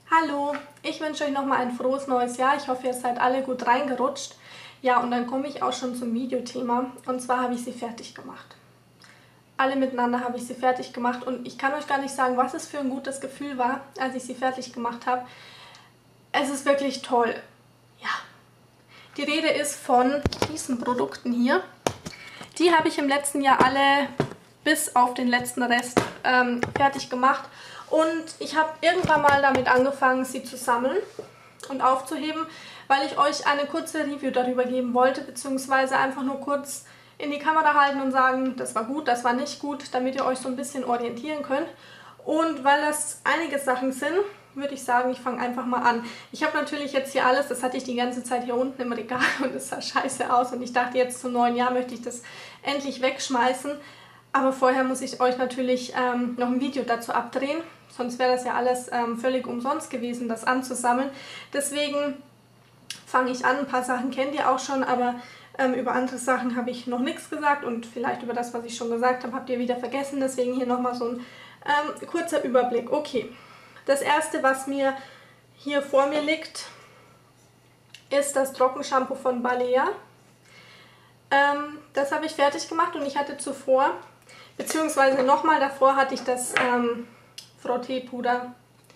Hallo, ich wünsche euch nochmal ein frohes neues Jahr. Ich hoffe, ihr seid alle gut reingerutscht. Ja, und dann komme ich auch schon zum Videothema. Und zwar habe ich sie fertig gemacht. Alle miteinander habe ich sie fertig gemacht. Und ich kann euch gar nicht sagen, was es für ein gutes Gefühl war, als ich sie fertig gemacht habe. Es ist wirklich toll. Ja. Die Rede ist von diesen Produkten hier. Die habe ich im letzten Jahr alle bis auf den letzten Rest fertig gemacht. Und ich habe irgendwann mal damit angefangen, sie zu sammeln und aufzuheben, weil ich euch eine kurze Review darüber geben wollte, beziehungsweise einfach nur kurz in die Kamera halten und sagen, das war gut, das war nicht gut, damit ihr euch so ein bisschen orientieren könnt. Und weil das einige Sachen sind, würde ich sagen, ich fange einfach mal an. Ich habe natürlich jetzt hier alles, das hatte ich die ganze Zeit hier unten im Regal und es sah scheiße aus und ich dachte, jetzt zum neuen Jahr möchte ich das endlich wegschmeißen. Aber vorher muss ich euch natürlich noch ein Video dazu abdrehen, sonst wäre das ja alles völlig umsonst gewesen, das anzusammeln. Deswegen fange ich an, ein paar Sachen kennt ihr auch schon, aber über andere Sachen habe ich noch nichts gesagt und vielleicht über das, was ich schon gesagt habe, habt ihr wieder vergessen. Deswegen hier nochmal so ein kurzer Überblick. Okay, das erste, was mir hier vor mir liegt, ist das Trockenshampoo von Balea. Das habe ich fertig gemacht und ich hatte zuvor, beziehungsweise nochmal davor hatte ich das Frotteepuder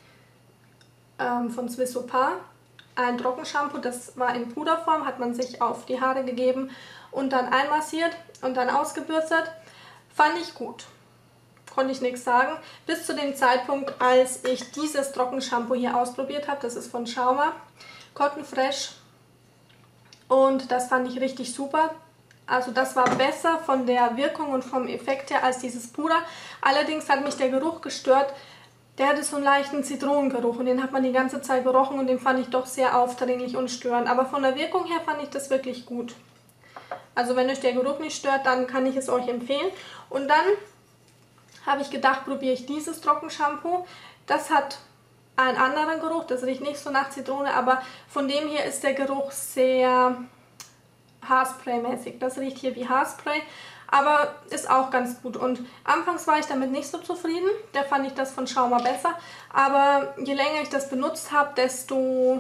von Swissopa. Ein Trockenshampoo, das war in Puderform, hat man sich auf die Haare gegeben und dann einmassiert und dann ausgebürstet. Fand ich gut. Konnte ich nichts sagen. Bis zu dem Zeitpunkt, als ich dieses Trockenshampoo hier ausprobiert habe. Das ist von Schauma, Cotton Fresh. Und das fand ich richtig super. Also das war besser von der Wirkung und vom Effekt her als dieses Puder. Allerdings hat mich der Geruch gestört. Der hatte so einen leichten Zitronengeruch und den hat man die ganze Zeit gerochen und den fand ich doch sehr aufdringlich und störend. Aber von der Wirkung her fand ich das wirklich gut. Also wenn euch der Geruch nicht stört, dann kann ich es euch empfehlen. Und dann habe ich gedacht, probiere ich dieses Trockenshampoo. Das hat einen anderen Geruch, das riecht nicht so nach Zitrone, aber von dem hier ist der Geruch sehr Haarspray-mäßig. Das riecht hier wie Haarspray, aber ist auch ganz gut. Und anfangs war ich damit nicht so zufrieden, da fand ich das von Schauma besser, aber je länger ich das benutzt habe, desto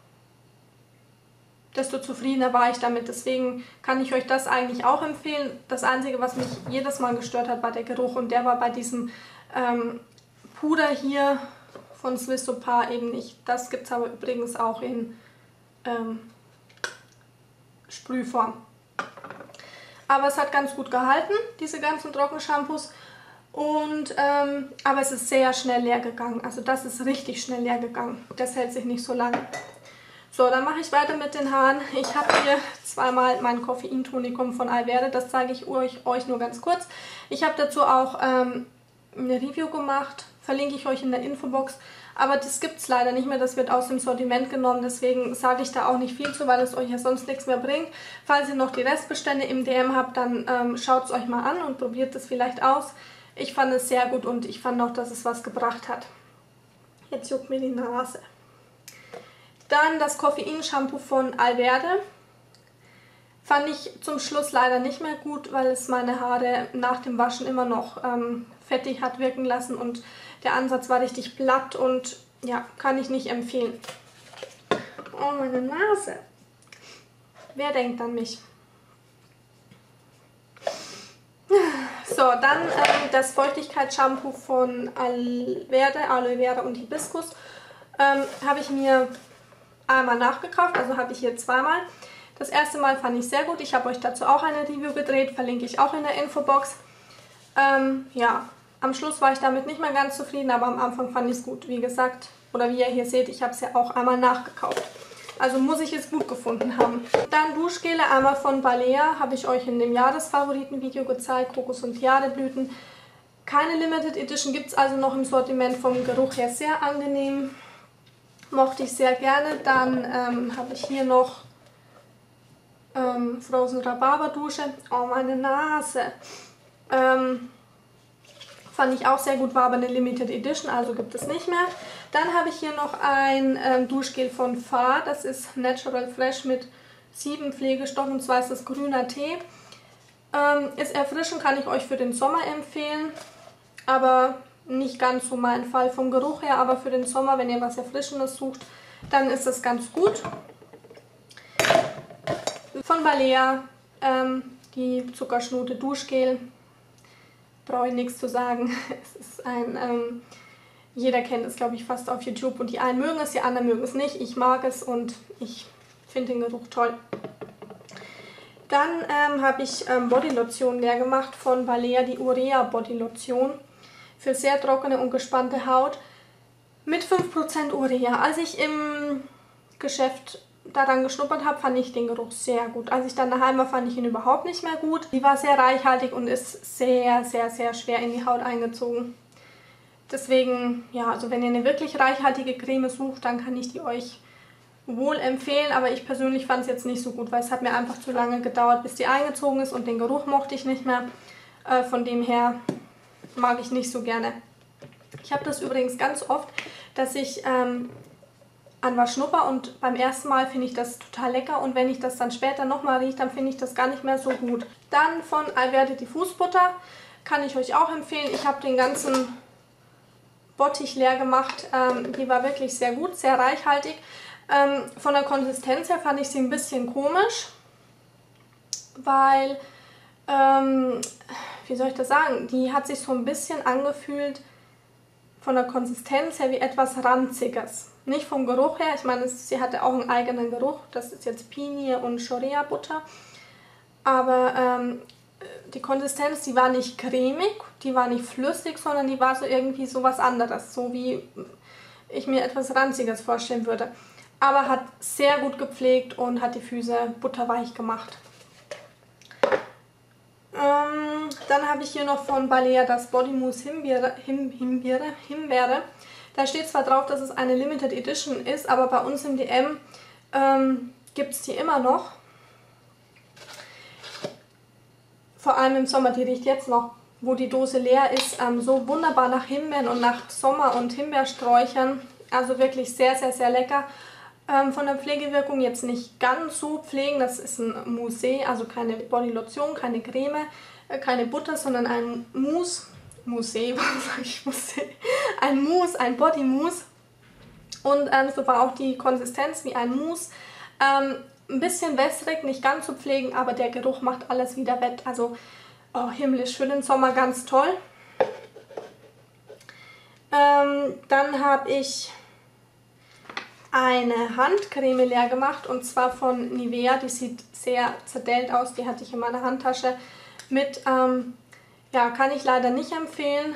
zufriedener war ich damit. Deswegen kann ich euch das eigentlich auch empfehlen. Das Einzige, was mich jedes Mal gestört hat, war der Geruch und der war bei diesem Puder hier von Swissopa eben nicht. Das gibt es aber übrigens auch in Sprühform. Aber es hat ganz gut gehalten, diese ganzen Trockenshampoos. Und aber es ist sehr schnell leer gegangen. Also das ist richtig schnell leer gegangen. Das hält sich nicht so lange. So, dann mache ich weiter mit den Haaren. Ich habe hier zweimal mein Koffeintonikum von Alverde. Das zeige ich euch nur ganz kurz. Ich habe dazu auch eine Review gemacht. Verlinke ich euch in der Infobox. Aber das gibt es leider nicht mehr. Das wird aus dem Sortiment genommen. Deswegen sage ich da auch nicht viel zu, weil es euch ja sonst nichts mehr bringt. Falls ihr noch die Restbestände im DM habt, dann schaut es euch mal an und probiert es vielleicht aus. Ich fand es sehr gut und ich fand auch, dass es was gebracht hat. Jetzt juckt mir die Nase. Dann das Koffein-Shampoo von Alverde. Fand ich zum Schluss leider nicht mehr gut, weil es meine Haare nach dem Waschen immer noch fettig hat wirken lassen und der Ansatz war richtig platt und ja, kann ich nicht empfehlen. Oh, meine Nase. Wer denkt an mich? So, dann das Feuchtigkeitsshampoo von Alverde, Aloe Vera und Hibiskus. Habe ich mir einmal nachgekauft, also habe ich hier zweimal. Das erste Mal fand ich sehr gut. Ich habe euch dazu auch eine Review gedreht, verlinke ich auch in der Infobox. Ja, am Schluss war ich damit nicht mehr ganz zufrieden, aber am Anfang fand ich es gut. Wie gesagt, oder wie ihr hier seht, ich habe es ja auch einmal nachgekauft. Also muss ich es gut gefunden haben. Dann Duschgele, einmal von Balea, habe ich euch in dem Jahresfavoriten-Video gezeigt. Kokos- und Tiareblüten. Keine Limited Edition gibt es also noch im Sortiment, vom Geruch her sehr angenehm. Mochte ich sehr gerne. Dann habe ich hier noch Frozen Rhabarber Dusche. Oh, meine Nase. Fand ich auch sehr gut, war aber eine Limited Edition, also gibt es nicht mehr. Dann habe ich hier noch ein Duschgel von Fa. Das ist Natural Fresh mit 7 Pflegestoffen, und zwar ist das grüner Tee. Ist erfrischend, kann ich euch für den Sommer empfehlen. Aber nicht ganz so mein Fall vom Geruch her, aber für den Sommer, wenn ihr was Erfrischendes sucht, dann ist das ganz gut. Von Balea die Zuckerschnute Duschgel. Brauche ich nichts zu sagen. Es ist ein, jeder kennt es, glaube ich, fast auf YouTube und die einen mögen es, die anderen mögen es nicht. Ich mag es und ich finde den Geruch toll. Dann habe ich Bodylotion leer gemacht von Balea, die Urea Bodylotion für sehr trockene und gespannte Haut mit 5% Urea. Als ich im Geschäft daran geschnuppert habe, fand ich den Geruch sehr gut. Als ich dann daheim war, fand ich ihn überhaupt nicht mehr gut. Die war sehr reichhaltig und ist sehr, sehr, sehr schwer in die Haut eingezogen. Deswegen, ja, also wenn ihr eine wirklich reichhaltige Creme sucht, dann kann ich die euch wohl empfehlen, aber ich persönlich fand es jetzt nicht so gut, weil es hat mir einfach zu lange gedauert, bis die eingezogen ist und den Geruch mochte ich nicht mehr. Von dem her mag ich nicht so gerne. Ich habe das übrigens ganz oft, dass ich an was schnupper und beim ersten Mal finde ich das total lecker und wenn ich das dann später nochmal rieche, dann finde ich das gar nicht mehr so gut. Dann von Alverde die Fußbutter kann ich euch auch empfehlen. Ich habe den ganzen Bottich leer gemacht. Die war wirklich sehr gut, sehr reichhaltig. Von der Konsistenz her fand ich sie ein bisschen komisch, weil, wie soll ich das sagen, die hat sich so ein bisschen angefühlt von der Konsistenz her wie etwas Ranziges. Nicht vom Geruch her, ich meine, sie hatte auch einen eigenen Geruch, das ist jetzt Pinie und Chorea Butter, aber die Konsistenz, die war nicht cremig, die war nicht flüssig, sondern die war so irgendwie so was anderes, so wie ich mir etwas Ranziges vorstellen würde. Aber hat sehr gut gepflegt und hat die Füße butterweich gemacht. Dann habe ich hier noch von Balea das Body Mousse Himbeere. Da steht zwar drauf, dass es eine Limited Edition ist, aber bei uns im DM gibt es die immer noch. Vor allem im Sommer, die riecht jetzt noch, wo die Dose leer ist, so wunderbar nach Himbeeren und nach Sommer- und Himbeersträuchern. Also wirklich sehr, sehr, sehr lecker. Von der Pflegewirkung jetzt nicht ganz so pflegen, das ist ein Mousse, also keine Bodylotion, keine Creme, keine Butter, sondern ein Mousse, ein Mousse, ein Body Mousse und so war auch die Konsistenz wie ein Mousse, ein bisschen wässrig, nicht ganz so pflegen, aber der Geruch macht alles wieder wett, also oh, himmlisch, für den Sommer ganz toll. Dann habe ich eine Handcreme leer gemacht und zwar von Nivea, die sieht sehr zerdellt aus, die hatte ich in meiner Handtasche mit, ja, kann ich leider nicht empfehlen.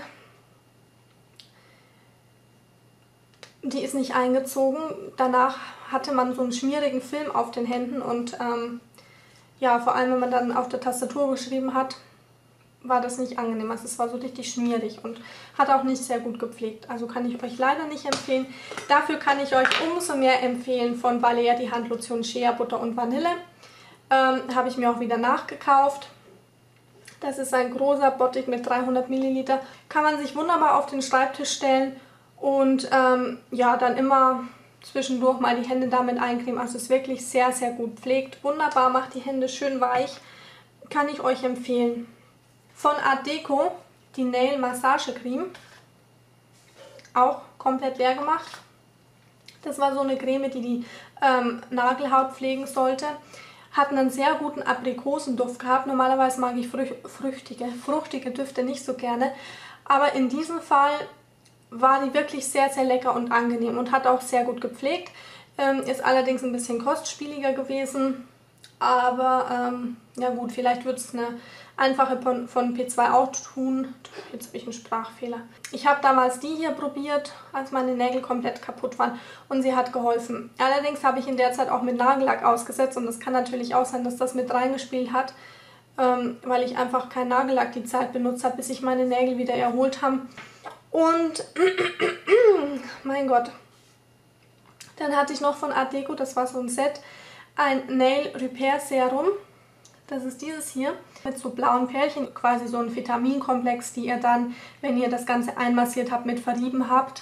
Die ist nicht eingezogen, danach hatte man so einen schmierigen Film auf den Händen und ja, vor allem wenn man dann auf der Tastatur geschrieben hat, war das nicht angenehm. Also es war so richtig schmierig und hat auch nicht sehr gut gepflegt. Also kann ich euch leider nicht empfehlen. Dafür kann ich euch umso mehr empfehlen von Balea die Handlotion Shea Butter und Vanille. Habe ich mir auch wieder nachgekauft. Das ist ein großer Bottich mit 300 Milliliter. Kann man sich wunderbar auf den Schreibtisch stellen und ja, dann immer zwischendurch mal die Hände damit eincremen. Also es ist wirklich sehr, sehr gut pflegt. Wunderbar, macht die Hände schön weich. Kann ich euch empfehlen. Von Art Deco die Nail Massage Creme, auch komplett leer gemacht. Das war so eine Creme, die Nagelhaut pflegen sollte. Hat einen sehr guten Aprikosenduft gehabt. Normalerweise mag ich fruchtige Düfte nicht so gerne. Aber in diesem Fall war die wirklich sehr, sehr lecker und angenehm und hat auch sehr gut gepflegt. Ist allerdings ein bisschen kostspieliger gewesen. Aber ja gut, vielleicht wird es eine einfache von P2 auch tun. Jetzt habe ich einen Sprachfehler. Ich habe damals die hier probiert, als meine Nägel komplett kaputt waren und sie hat geholfen. Allerdings habe ich in der Zeit auch mit Nagellack ausgesetzt und es kann natürlich auch sein, dass das mit reingespielt hat, weil ich einfach keinen Nagellack die Zeit benutzt habe, bis sich meine Nägel wieder erholt haben. Und mein Gott, dann hatte ich noch von Art Deco, das war so ein Set, ein Nail Repair Serum. Das ist dieses hier mit so blauen Pärchen, quasi so ein Vitaminkomplex, die ihr dann, wenn ihr das Ganze einmassiert habt, mit verrieben habt.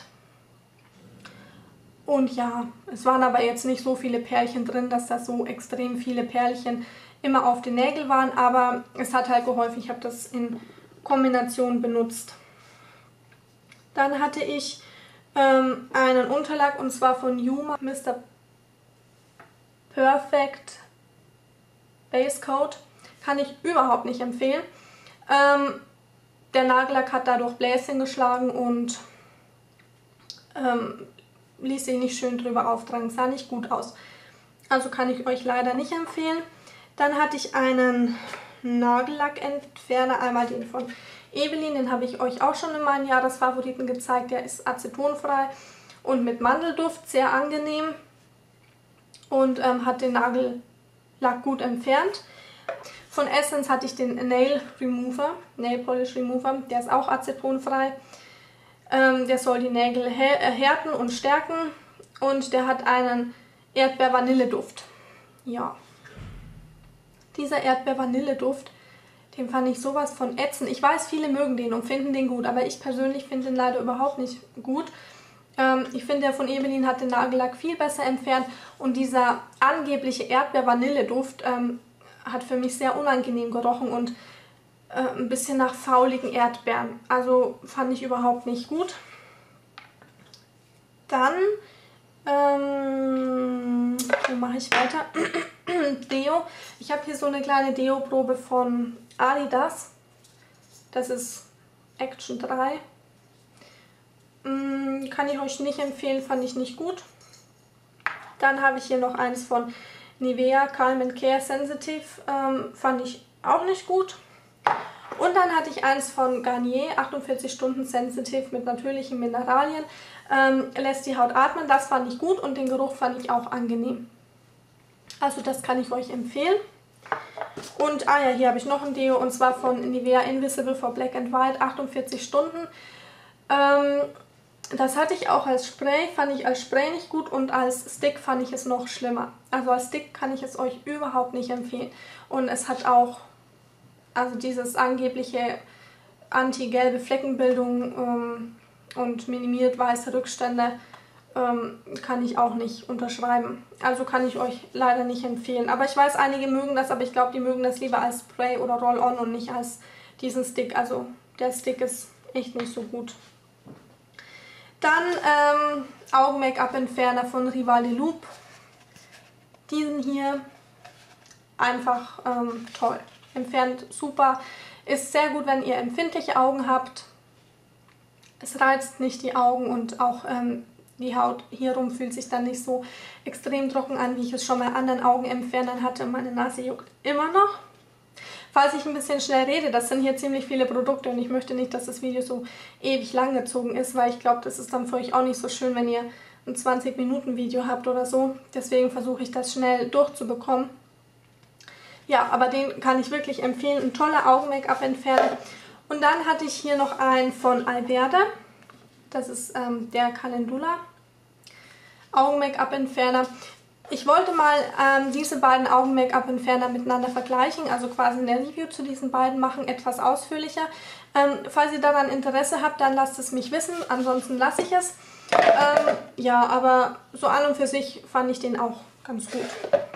Und ja, es waren aber jetzt nicht so viele Pärchen drin, dass da so extrem viele Pärchen immer auf den Nägeln waren, aber es hat halt geholfen. Ich habe das in Kombination benutzt. Dann hatte ich einen Unterlack und zwar von Yuma, Mr. Perfect Base Coat. Kann ich überhaupt nicht empfehlen. Der Nagellack hat dadurch Bläschen geschlagen und ließ sich nicht schön drüber auftragen. Sah nicht gut aus. Also kann ich euch leider nicht empfehlen. Dann hatte ich einen Nagellackentferner, einmal den von Evelyn, den habe ich euch auch schon in meinen Jahresfavoriten gezeigt. Der ist acetonfrei und mit Mandelduft, sehr angenehm und hat den Nagellack gut entfernt. Von Essence hatte ich den Nail Polish Remover, der ist auch acetonfrei. Der soll die Nägel härten und stärken und der hat einen Erdbeer-Vanille-Duft. Ja, dieser Erdbeer-Vanille-Duft, den fand ich sowas von ätzend. Ich weiß, viele mögen den und finden den gut, aber ich persönlich finde den leider überhaupt nicht gut. Ich finde, der von Evelyn hat den Nagellack viel besser entfernt und dieser angebliche Erdbeer-Vanille-Duft hat für mich sehr unangenehm gerochen und ein bisschen nach fauligen Erdbeeren. Also fand ich überhaupt nicht gut. Dann, wo mache ich weiter? Deo. Ich habe hier so eine kleine Deo-Probe von Adidas. Das ist Action 3. Kann ich euch nicht empfehlen, fand ich nicht gut. Dann habe ich hier noch eins von Nivea Calm and Care Sensitive. Fand ich auch nicht gut. Und dann hatte ich eins von Garnier, 48 Stunden Sensitive mit natürlichen Mineralien. Lässt die Haut atmen, das fand ich gut und den Geruch fand ich auch angenehm. Also das kann ich euch empfehlen. Und ja, hier habe ich noch ein Deo und zwar von Nivea Invisible for Black and White, 48 Stunden. Das hatte ich auch als Spray, fand ich als Spray nicht gut und als Stick fand ich es noch schlimmer. Also als Stick kann ich es euch überhaupt nicht empfehlen. Und es hat auch, also dieses angebliche anti-gelbe Fleckenbildung und minimiert weiße Rückstände, kann ich auch nicht unterschreiben. Also kann ich euch leider nicht empfehlen. Aber ich weiß, einige mögen das, aber ich glaube, die mögen das lieber als Spray oder Roll-On und nicht als diesen Stick. Also der Stick ist echt nicht so gut. Dann Augen-Make-up-Entferner von Rival de Loop. Diesen hier einfach toll. Entfernt super. Ist sehr gut, wenn ihr empfindliche Augen habt. Es reizt nicht die Augen und auch die Haut hierum fühlt sich dann nicht so extrem trocken an, wie ich es schon bei anderen Augenentfernern hatte. Meine Nase juckt immer noch. Falls ich ein bisschen schnell rede, das sind hier ziemlich viele Produkte und ich möchte nicht, dass das Video so ewig lang gezogen ist, weil ich glaube, das ist dann für euch auch nicht so schön, wenn ihr ein 20-Minuten-Video habt oder so. Deswegen versuche ich das schnell durchzubekommen. Ja, aber den kann ich wirklich empfehlen. Ein toller Augen-Make-up-Entferner. Und dann hatte ich hier noch einen von Alverde. Das ist der Calendula Augen-Make-up-Entferner. Ich wollte mal diese beiden Augen-Make-up-Entferner miteinander vergleichen, also quasi eine Review zu diesen beiden machen, etwas ausführlicher. Falls ihr daran Interesse habt, dann lasst es mich wissen, ansonsten lasse ich es. Ja, aber so an und für sich fand ich den auch ganz gut.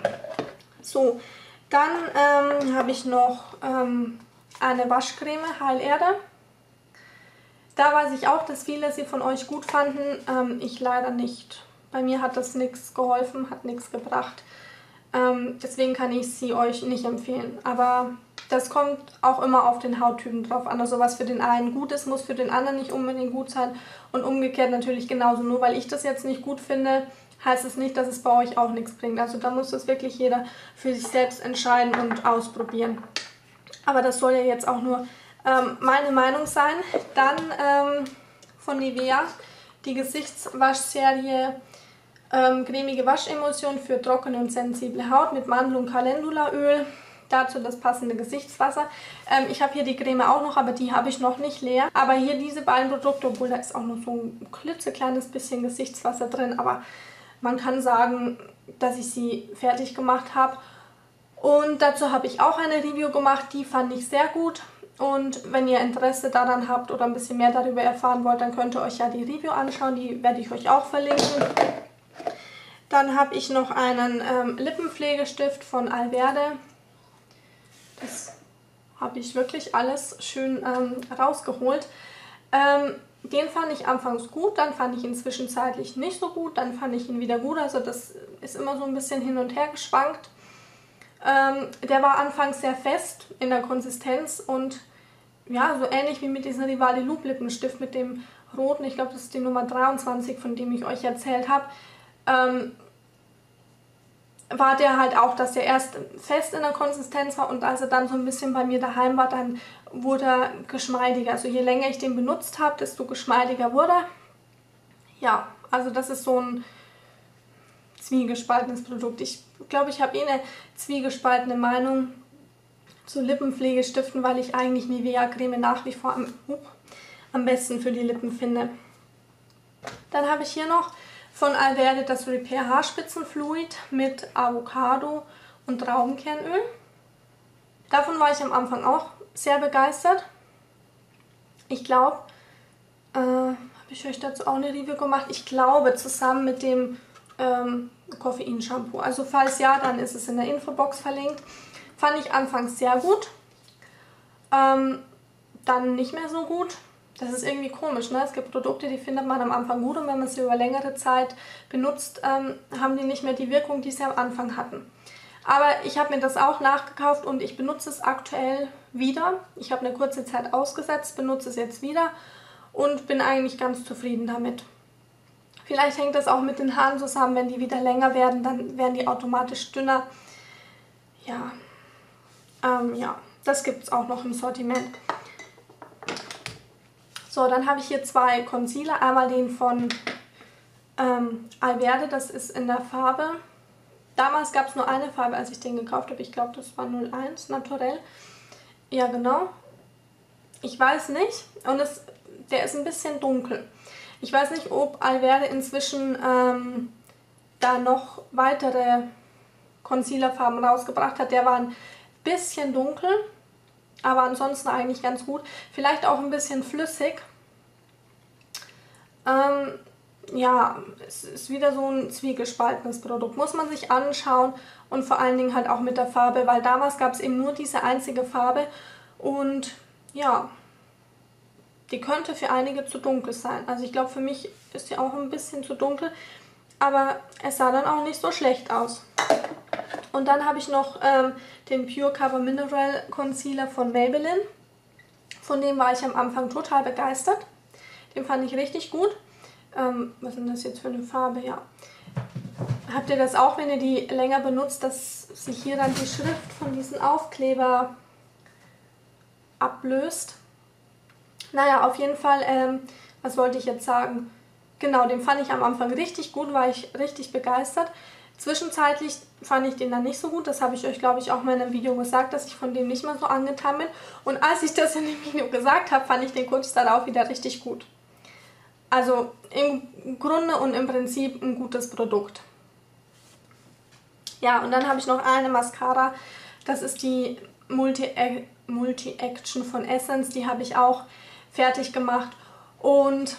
So, dann habe ich noch eine Waschcreme, Heil Erde. Da weiß ich auch, dass viele sie von euch gut fanden, ich leider nicht. Bei mir hat das nichts geholfen, hat nichts gebracht. Deswegen kann ich sie euch nicht empfehlen. Aber das kommt auch immer auf den Hauttypen drauf an. Also was für den einen gut ist, muss für den anderen nicht unbedingt gut sein. Und umgekehrt natürlich genauso. Nur weil ich das jetzt nicht gut finde, heißt es nicht, dass es bei euch auch nichts bringt. Also da muss das wirklich jeder für sich selbst entscheiden und ausprobieren. Aber das soll ja jetzt auch nur meine Meinung sein. Dann von Nivea die Gesichtswaschserie cremige Waschemulsion für trockene und sensible Haut mit Mandel- und Calendulaöl. Dazu das passende Gesichtswasser. Ich habe hier die Creme auch noch, aber die habe ich noch nicht leer. Aber hier diese beiden Produkte, obwohl da ist auch noch so ein klitzekleines bisschen Gesichtswasser drin. Aber man kann sagen, dass ich sie fertig gemacht habe. Und dazu habe ich auch eine Review gemacht, die fand ich sehr gut. Und wenn ihr Interesse daran habt oder ein bisschen mehr darüber erfahren wollt, dann könnt ihr euch ja die Review anschauen. Die werde ich euch auch verlinken. Dann habe ich noch einen Lippenpflegestift von Alverde. Das habe ich wirklich alles schön rausgeholt. Den fand ich anfangs gut, dann fand ich ihn zwischenzeitlich nicht so gut, dann fand ich ihn wieder gut. Also das ist immer so ein bisschen hin und her geschwankt. Der war anfangs sehr fest in der Konsistenz und ja, so ähnlich wie mit diesem Rivali Loop Lippenstift mit dem roten, ich glaube das ist die Nummer 23, von dem ich euch erzählt habe, war der halt auch, dass der erst fest in der Konsistenz war und als er dann so ein bisschen bei mir daheim war, dann wurde er geschmeidiger. Also je länger ich den benutzt habe, desto geschmeidiger wurde er. Ja, also das ist so ein zwiegespaltenes Produkt. Ich glaube, ich habe eine zwiegespaltene Meinung zu Lippenpflegestiften, weil ich eigentlich Nivea-Creme nach wie vor am besten für die Lippen finde. Dann habe ich hier noch von Alverde das Repair Haarspitzenfluid mit Avocado und Traubenkernöl. Davon war ich am Anfang auch sehr begeistert. Ich glaube, habe ich euch dazu auch eine Review gemacht? Ich glaube, zusammen mit dem Koffein-Shampoo. Also falls ja, dann ist es in der Infobox verlinkt. Fand ich anfangs sehr gut. Dann nicht mehr so gut. Das ist irgendwie komisch, ne? Es gibt Produkte, die findet man am Anfang gut und wenn man sie über längere Zeit benutzt, haben die nicht mehr die Wirkung, die sie am Anfang hatten. Aber ich habe mir das auch nachgekauft und ich benutze es aktuell wieder. Ich habe eine kurze Zeit ausgesetzt, benutze es jetzt wieder und bin eigentlich ganz zufrieden damit. Vielleicht hängt das auch mit den Haaren zusammen, wenn die wieder länger werden, dann werden die automatisch dünner. Ja, ja, das gibt es auch noch im Sortiment. So, dann habe ich hier zwei Concealer. Einmal den von Alverde, das ist in der Farbe. Damals gab es nur eine Farbe, als ich den gekauft habe. Ich glaube, das war 01, Naturell. Ja, genau. Ich weiß nicht. Und der ist ein bisschen dunkel. Ich weiß nicht, ob Alverde inzwischen da noch weitere Concealerfarben rausgebracht hat. Der war ein bisschen dunkel. Aber ansonsten eigentlich ganz gut. Vielleicht auch ein bisschen flüssig. Ja, es ist wieder so ein zwiegespaltenes Produkt. Muss man sich anschauen und vor allen Dingen halt auch mit der Farbe, weil damals gab es eben nur diese einzige Farbe und ja, die könnte für einige zu dunkel sein. Also ich glaube, für mich ist sie auch ein bisschen zu dunkel, aber es sah dann auch nicht so schlecht aus. Und dann habe ich noch den Pure Cover Mineral Concealer von Maybelline. Von dem war ich am Anfang total begeistert. Den fand ich richtig gut. Was ist denn das jetzt für eine Farbe? Ja. Habt ihr das auch, wenn ihr die länger benutzt, dass sich hier dann die Schrift von diesem Aufkleber ablöst? Naja, auf jeden Fall, was wollte ich jetzt sagen? Genau, den fand ich am Anfang richtig gut, war ich richtig begeistert. Zwischenzeitlich fand ich den dann nicht so gut, das habe ich euch, glaube ich, auch mal in einem Video gesagt, dass ich von dem nicht mehr so angetan bin. Und als ich das in dem Video gesagt habe, fand ich den kurz darauf wieder richtig gut. Also im Grunde und im Prinzip ein gutes Produkt. Ja, und dann habe ich noch eine Mascara, das ist die Multi-Action von Essence, die habe ich auch fertig gemacht und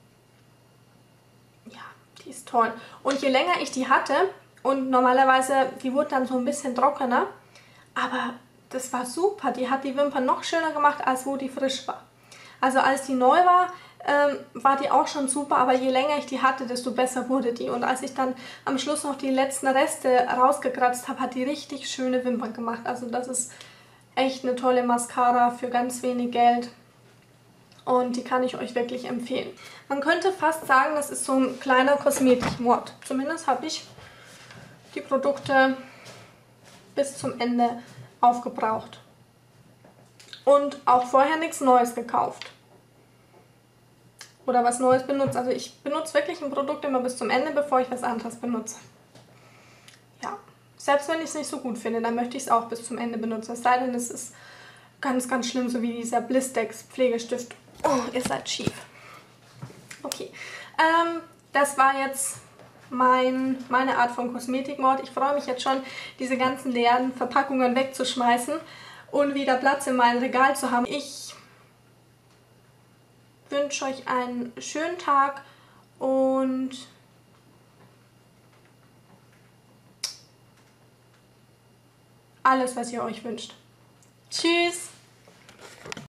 ja, die ist toll. Und je länger ich die hatte, und normalerweise, die wurde dann so ein bisschen trockener, aber das war super. Die hat die Wimpern noch schöner gemacht, als wo die frisch war. Also als die neu war, war die auch schon super, aber je länger ich die hatte, desto besser wurde die. Und als ich dann am Schluss noch die letzten Reste rausgekratzt habe, hat die richtig schöne Wimpern gemacht. Also das ist echt eine tolle Mascara für ganz wenig Geld. Und die kann ich euch wirklich empfehlen. Man könnte fast sagen, das ist so ein kleiner Kosmetikmord. Zumindest habe ich die Produkte bis zum Ende aufgebraucht. Und auch vorher nichts Neues gekauft. Oder was Neues benutzt. Also ich benutze wirklich ein Produkt immer bis zum Ende, bevor ich was anderes benutze. Ja, selbst wenn ich es nicht so gut finde, dann möchte ich es auch bis zum Ende benutzen. Es sei denn, es ist ganz, ganz schlimm, so wie dieser Blistex Pflegestift. Oh, ihr seid schief. Okay, das war jetzt meine Art von Kosmetikmord. Ich freue mich jetzt schon, diese ganzen leeren Verpackungen wegzuschmeißen und wieder Platz in meinem Regal zu haben. Ich wünsche euch einen schönen Tag und alles, was ihr euch wünscht. Tschüss!